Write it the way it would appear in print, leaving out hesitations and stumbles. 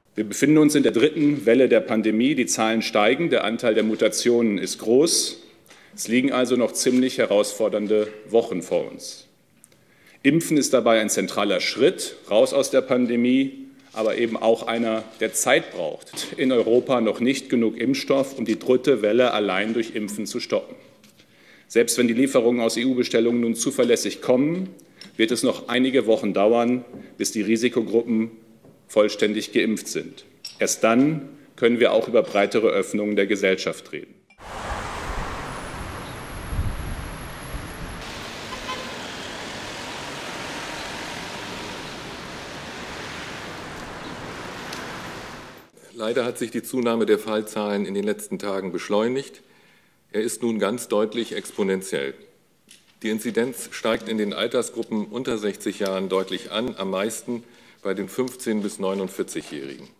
Wir befinden uns in der dritten Welle der Pandemie. Die Zahlen steigen, der Anteil der Mutationen ist groß. Es liegen also noch ziemlich herausfordernde Wochen vor uns. Impfen ist dabei ein zentraler Schritt raus aus der Pandemie, aber eben auch einer, der Zeit braucht. In Europa noch nicht genug Impfstoff, um die dritte Welle allein durch Impfen zu stoppen. Selbst wenn die Lieferungen aus EU-Bestellungen nun zuverlässig kommen, wird es noch einige Wochen dauern, bis die Risikogruppen vollständig geimpft sind. Erst dann können wir auch über breitere Öffnungen der Gesellschaft reden. Leider hat sich die Zunahme der Fallzahlen in den letzten Tagen beschleunigt. Er ist nun ganz deutlich exponentiell. Die Inzidenz steigt in den Altersgruppen unter 60 Jahren deutlich an, am meisten bei den 15- bis 49-Jährigen.